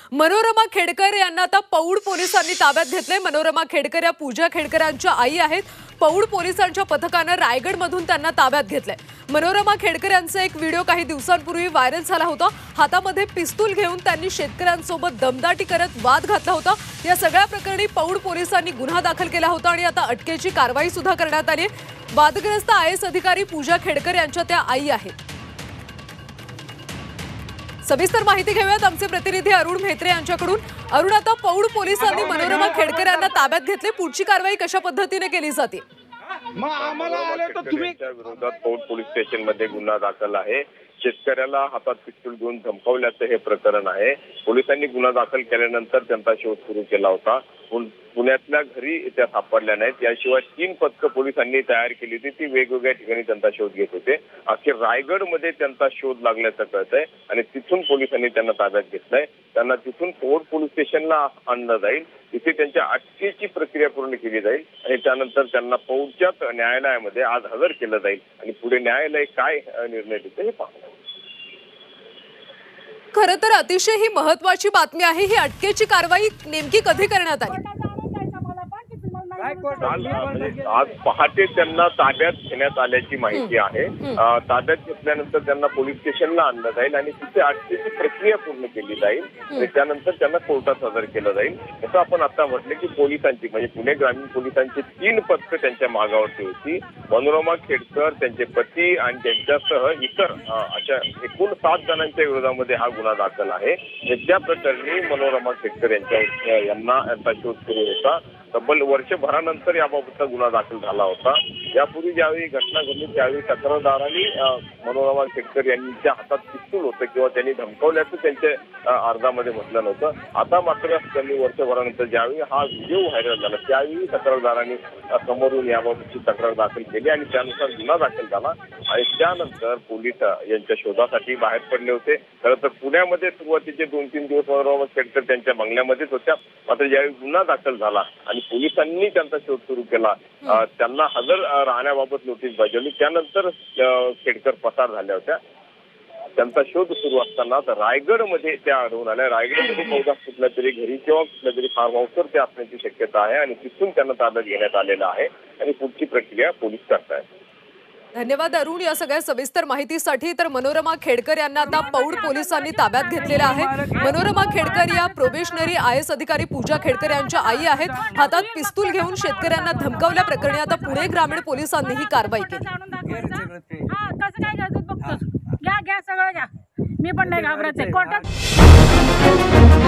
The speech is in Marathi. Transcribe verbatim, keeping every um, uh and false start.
मनोरमा खेडकर यांना आता पौड पोलिसांनी ताब्यात घेतले। मनोरमा खेडकर या पूजा खेडकरांच्या आई आहेत। पौड पोलिसांच्या पथकाने रायगडमधून त्यांना ताब्यात घेतले। मनोरमा खेडकर यांचा एक व्हिडिओ काही दिवसांपूर्वी व्हायरल झाला होता। हातामध्ये पिस्तूल घेऊन त्यांनी शेतकऱ्यांसोबत दमदाटी करत वाद घातला होता। या सगळ्या प्रकरणी पौड पोलिसांनी गुन्हा दाखल केला होता आणि आता अटकेची कारवाई सुद्धा करण्यात आली। वादग्रस्त आय एस अधिकारी पूजा खेडकर यांच्या त्या आई आहेत। सविस्तर माहिती घेऊयात आमचे प्रतिनिधी अरुण म्हेत्रे यांच्याकडून। अरुण, आता पौड पोलिसांनी मनोरमा खेडकर यांना ताब्यात घेतले, पुढची कारवाई कशा पद्धतीने केली जाते? विरोधात पौड पोलीस स्टेशन मध्ये गुन्हा दाखल आहे। शेतकऱ्याला हातात पिस्तूल घेऊन धमकावल्याचं हे प्रकरण आहे। पोलिसांनी गुन्हा दाखल केल्यानंतर त्यांचा शोध सुरू केला होता। पुण्यातल्या घरी त्या सापडल्या नाहीत। याशिवाय तीन पथकं पोलिसांनी तयार केली होती, ती वेगवेगळ्या ठिकाणी त्यांचा शोध घेत होते। अखेर रायगडमध्ये त्यांचा शोध लागल्याचं कळतंय आणि तिथून पोलिसांनी त्यांना ताब्यात घेतलंय। त्यांना तिथून पौड पोलीस स्टेशनला आणलं जाईल, तिथे त्यांच्या अटकेची प्रक्रिया पूर्ण केली जाईल आणि त्यानंतर त्यांना पौडच्याच न्यायालयामध्ये आज हजर केलं जाईल आणि पुढे न्यायालय काय निर्णय देतं हे पाहू। खरं तर अतिशय ही महत्त्वाची बातमी आहे। ही अटकेची कारवाई नेमकी कधी करण्यात आली? आज पहाटे त्यांना ताब्यात घेण्यात आल्याची माहिती आहे। ताब्यात घेतल्यानंतर त्यांना पोलीस स्टेशनला आणलं जाईल आणि तिथे अटकेची प्रक्रिया पूर्ण केली जाईल आणि त्यानंतर त्यांना कोर्टात हजर केलं जाईल। असं आपण आता म्हटलं की पोलिसांची म्हणजे पुणे ग्रामीण पोलिसांची तीन पथकं त्यांच्या मागावरती होती। मनोरमा खेडकर, त्यांचे पती आणि त्यांच्यासह इतर अशा एकूण सात जणांच्या विरोधामध्ये हा गुन्हा दाखल आहे। त्या प्रकरणी मनोरमा खेडकर यांच्या यांना यांचा शोध सुरू होता। तब्बल वर्षभरानंतर याबाबतचा गुन्हा दाखल झाला होता। यापूर्वी ज्यावेळी घटना घडली त्यावेळी तक्रारदारांनी मनोरमा खेडकर यांच्या हातात पिस्तूल होतं किंवा त्यांनी धमकावल्याचं त्यांच्या अर्जामध्ये म्हटलं नव्हतं। आता मात्र त्यांनी वर्षभरानंतर ज्यावेळी हा व्हिडिओ व्हायरल झाला त्यावेळी तक्रारदारांनी समोरून याबाबतची तक्रार दाखल केली आणि त्यानुसार गुन्हा दाखल झाला आणि त्यानंतर पोलीस यांच्या शोधासाठी बाहेर पडले होते। खरं तर पुण्यामध्ये सुरुवातीचे दोन तीन दिवस मनोरमा खेडकर त्यांच्या बंगल्यामध्येच होत्या, मात्र ज्यावेळी गुन्हा दाखल झाला आणि पोलिसांनी त्यांचा शोध सुरू केला, त्यांना हजर राहण्याबाबत नोटीस बजावली, त्यानंतर खेडकर पसार झाल्या होत्या। त्यांचा शोध सुरू असताना रायगडमध्ये त्या आढळून आल्या। रायगडमध्ये बहुधा कुठल्या तरी घरी किंवा कुठल्या तरी फार्म हाऊसवर ते असण्याची शक्यता आहे आणि तिथून त्यांना ताब्यात घेण्यात आलेलं आहे आणि पुढची प्रक्रिया पोलीस करतायत। धन्यवाद अरुण या सगळ्या सविस्तर माहितीसाठी। तर मनोरमा खेडकर यांना आता पौड पोलिसांनी ताब्यात घेतलेलं आहे। मनोरमा खेडकर या प्रोबेशनरी आय एस अधिकारी पूजा खेडकर यांच्या आई आहेत। हातात पिस्तूल घेऊन शेतकऱ्यांना धमकावल्या प्रकरणी आता पुणे ग्रामीण पोलिसांनी ही कारवाई केली। मी पण नाही घाबरायचे कोर्टात